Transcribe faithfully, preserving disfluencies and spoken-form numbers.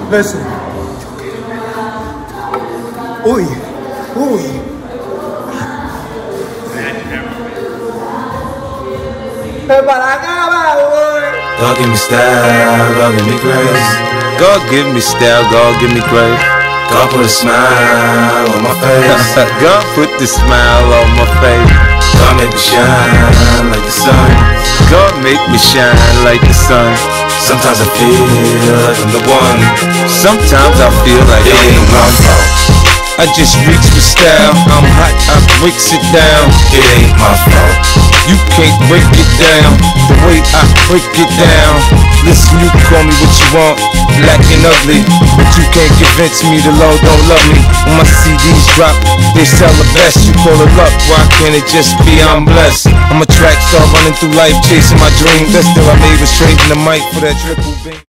Listen. Uy, uy. God give me style, God give me grace. God give me style, God give me grace. God put a smile on my face. God put the smile on my face. God make me shine like the sun. God make me shine like the sun. Sometimes I feel like I'm the one. Sometimes I feel like it I'm ain't the my one. fault. I just reach with style. I'm hot, I breaks it down. It ain't my fault. You can't break it down the way I break it down. Listen, you can call me what you want, black and ugly, but you can't convince me the Lord don't love me. When my C Ds drop, they sell the best. You call it luck, why can't it just be I'm blessed? I'm a track star running through life, chasing my dreams. That's still I made was trading the mic for that triple beam.